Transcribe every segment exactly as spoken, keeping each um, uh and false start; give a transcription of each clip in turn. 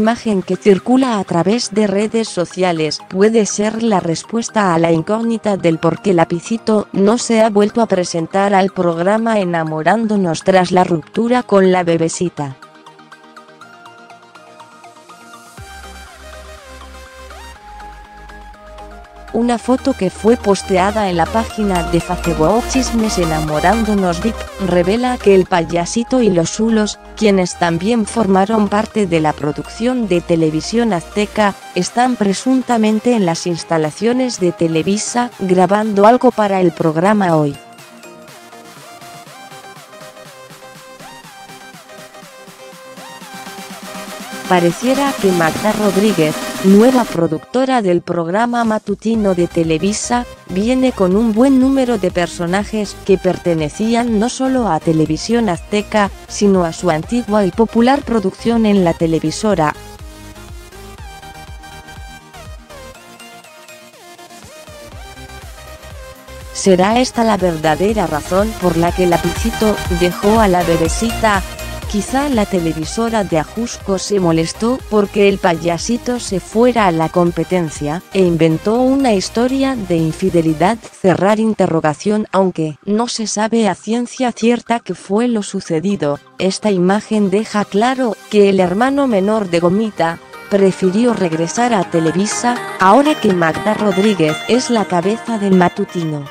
imagen que circula a través de redes sociales puede ser la respuesta a la incógnita del por qué Lapicito no se ha vuelto a presentar al programa Enamorándonos tras la ruptura con la bebecita. Una foto que fue posteada en la página de Facebook Chismes Enamorándonos V I P, revela que el payasito y los Zulos, quienes también formaron parte de la producción de Televisión Azteca, están presuntamente en las instalaciones de Televisa, grabando algo para el programa Hoy. Pareciera que Magda Rodríguez, nueva productora del programa matutino de Televisa, viene con un buen número de personajes que pertenecían no solo a Televisión Azteca, sino a su antigua y popular producción en la televisora. ¿Será esta la verdadera razón por la que Lapicito dejó a la bebecita? Quizá la televisora de Ajusco se molestó porque el payasito se fuera a la competencia, e inventó una historia de infidelidad. Cerrar interrogación. Aunque no se sabe a ciencia cierta qué fue lo sucedido, esta imagen deja claro que el hermano menor de Gomita prefirió regresar a Televisa, ahora que Magda Rodríguez es la cabeza del matutino.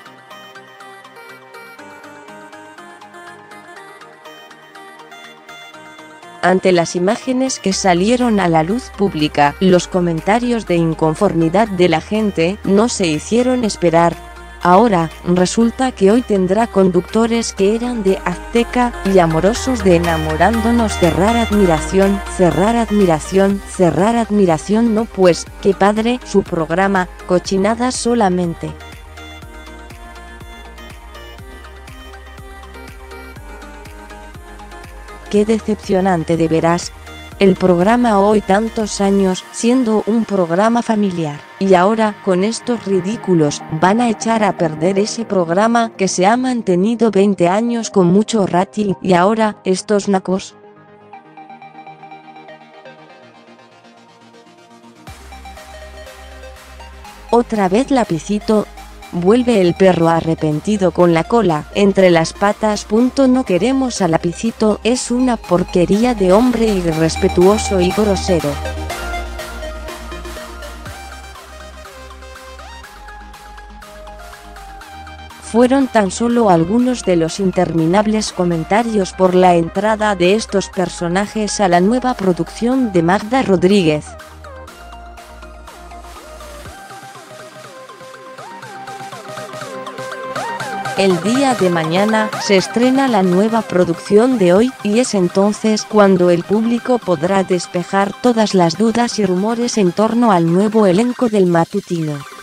Ante las imágenes que salieron a la luz pública, los comentarios de inconformidad de la gente no se hicieron esperar. Ahora, resulta que Hoy tendrá conductores que eran de Azteca, y amorosos de Enamorándonos. Cerrar admiración, cerrar admiración, cerrar admiración. No pues, qué padre su programa, cochinadas solamente. Qué decepcionante de veras. El programa Hoy, tantos años siendo un programa familiar, y ahora, con estos ridículos, van a echar a perder ese programa que se ha mantenido veinte años con mucho rating, y ahora, estos nacos. Otra vez Lapicito. Vuelve el perro arrepentido con la cola entre las patas. No queremos a Lapicito, es una porquería de hombre, irrespetuoso y grosero. Fueron tan solo algunos de los interminables comentarios por la entrada de estos personajes a la nueva producción de Magda Rodríguez. El día de mañana se estrena la nueva producción de Hoy, y es entonces cuando el público podrá despejar todas las dudas y rumores en torno al nuevo elenco del matutino.